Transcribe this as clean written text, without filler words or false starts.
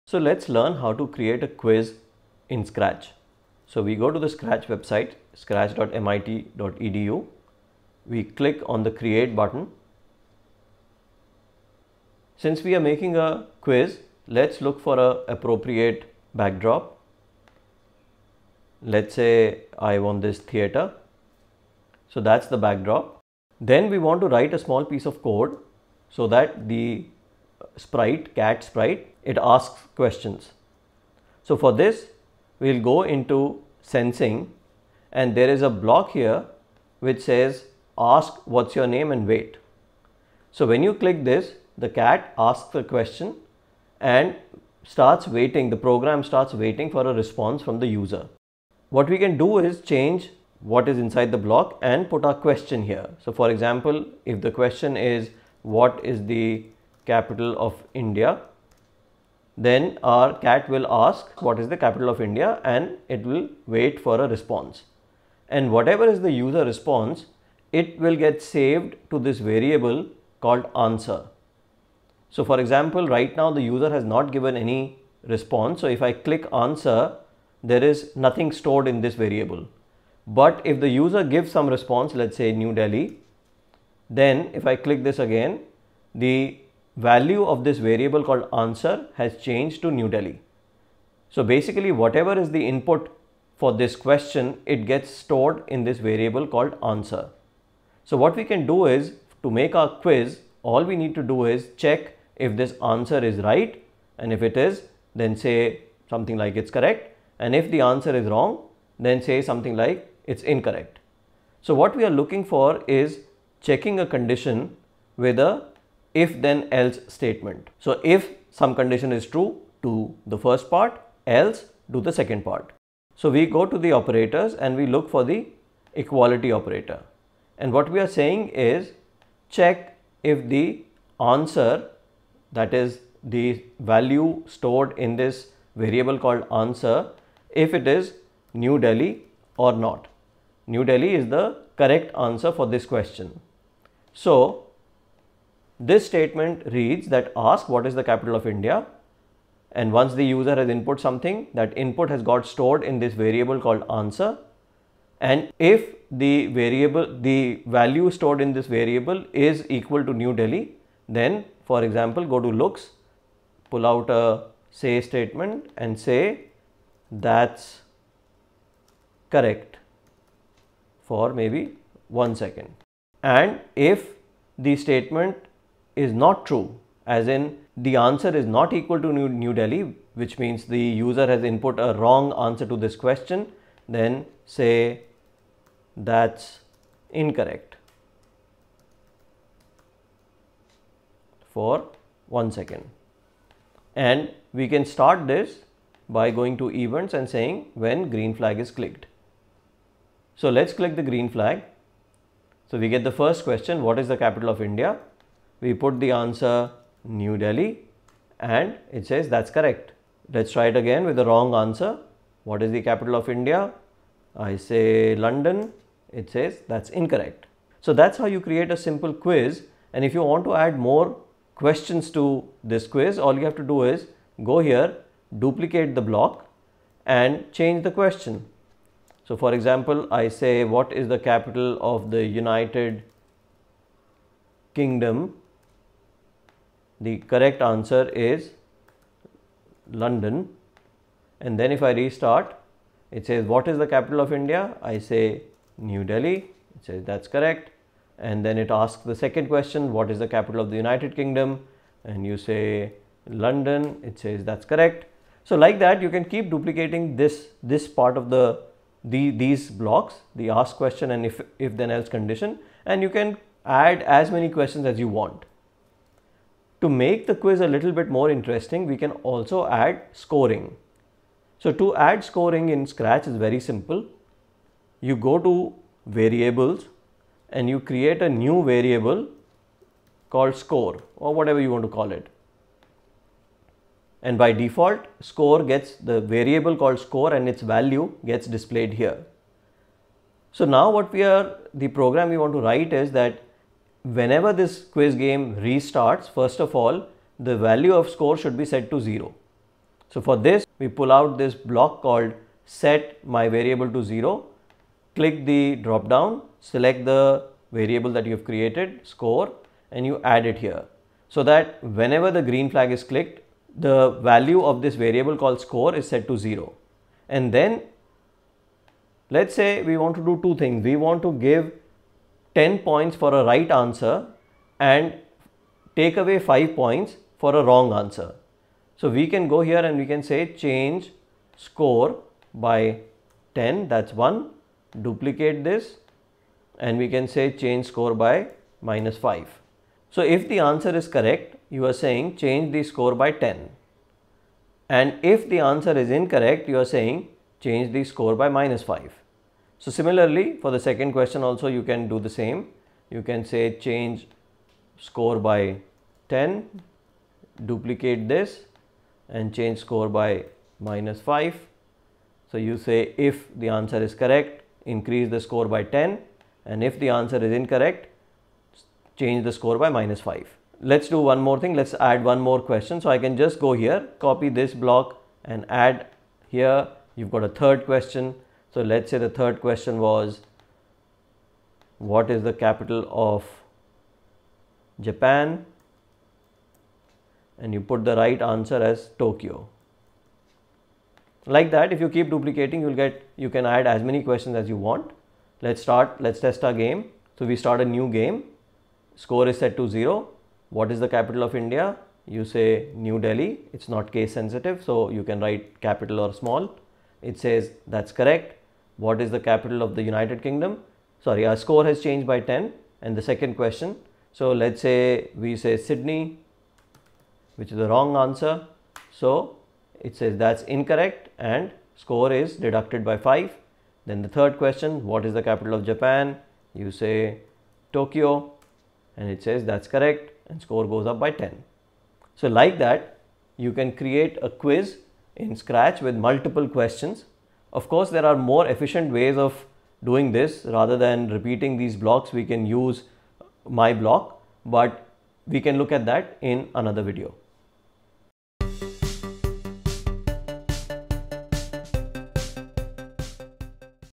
So let's learn how to create a quiz in Scratch. So we go to the Scratch website, scratch.mit.edu. We click on the create button. Since we are making a quiz, let's look for an appropriate backdrop. Let's say I want this theater. So that's the backdrop. Then we want to write a small piece of code so that the sprite, cat sprite, it asks questions. So for this, we'll go into sensing, and there is a block here which says ask what's your name and wait. So when you click this, the cat asks a question and starts waiting. The program starts waiting for a response from the user. What we can do is change what is inside the block and put our question here. So for example, if the question is what is the capital of India, then our cat will ask what is the capital of India and it will wait for a response. And whatever is the user response, it will get saved to this variable called answer. So for example, right now the user has not given any response. So if I click answer, there is nothing stored in this variable. But if the user gives some response, let's say New Delhi, then if I click this again, the value of this variable called answer has changed to New Delhi. So basically whatever is the input for this question, it gets stored in this variable called answer. So what we can do is, to make our quiz, all we need to do is check if this answer is right, and if it is, then say something like it's correct, and if the answer is wrong, then say something like it's incorrect. So what we are looking for is checking a condition with a if then else statement. So if some condition is true, do the first part, else do the second part. So we go to the operators and we look for the equality operator. And what we are saying is check if the answer, that is the value stored in this variable called answer, if it is New Delhi or not. New Delhi is the correct answer for this question. So this statement reads that ask what is the capital of India, and once the user has input something, that input has got stored in this variable called answer, and if the value stored in this variable is equal to New Delhi, then for example go to looks, pull out a say statement and say that's correct for maybe 1 second. And if the statement is not true, as in the answer is not equal to New Delhi, which means the user has input a wrong answer to this question, then say that's incorrect for 1 second. And we can start this by going to events and saying when green flag is clicked. So let's click the green flag. So we get the first question, what is the capital of India? We put the answer New Delhi and it says that's correct. Let's try it again with the wrong answer. What is the capital of India? I say London. It says that's incorrect. So that's how you create a simple quiz. And if you want to add more questions to this quiz, all you have to do is go here, duplicate the block and change the question. So for example, I say what is the capital of the United Kingdom? The correct answer is London. And then if I restart, it says what is the capital of India? I say New Delhi. It says that's correct. And then it asks the second question, what is the capital of the United Kingdom? And you say London. It says that's correct. So like that you can keep duplicating this part of these blocks, the ask question and if then else condition, and you can add as many questions as you want. To make the quiz a little bit more interesting, we can also add scoring. So to add scoring in Scratch is very simple. You go to variables and you create a new variable called score, or whatever you want to call it. And by default, score gets the variable called score and its value gets displayed here. So now the program we want to write is that whenever this quiz game restarts, first of all, the value of score should be set to 0. So for this, we pull out this block called set my variable to 0, click the drop down, select the variable that you have created, score, and you add it here. So that whenever the green flag is clicked, the value of this variable called score is set to 0. And then let's say we want to do two things. We want to give 10 points for a right answer and take away 5 points for a wrong answer. So we can go here and we can say change score by 10, that's 1, duplicate this, and we can say change score by -5. So if the answer is correct, you are saying change the score by 10. And if the answer is incorrect, you are saying change the score by -5. So similarly, for the second question also you can do the same. You can say change score by 10, duplicate this and change score by -5. So you say if the answer is correct, increase the score by 10, and if the answer is incorrect, change the score by -5. Let's do one more thing. Let's add one more question. So I can just go here, copy this block and add here. You've got a third question. So let's say the third question was, what is the capital of Japan? And you put the right answer as Tokyo. Like that, if you keep duplicating, you can add as many questions as you want. Let's test our game. So we start a new game. Score is set to 0. What is the capital of India? You say New Delhi. It's not case sensitive, so you can write capital or small. It says that's correct. What is the capital of the United Kingdom? Sorry, our score has changed by 10. And the second question, so let's say we say Sydney, which is the wrong answer. So it says that's incorrect and score is deducted by 5. Then the third question, what is the capital of Japan? You say Tokyo and it says that's correct and score goes up by 10. So like that, you can create a quiz in Scratch with multiple questions. Of course, there are more efficient ways of doing this. Rather than repeating these blocks, we can use my block, but we can look at that in another video.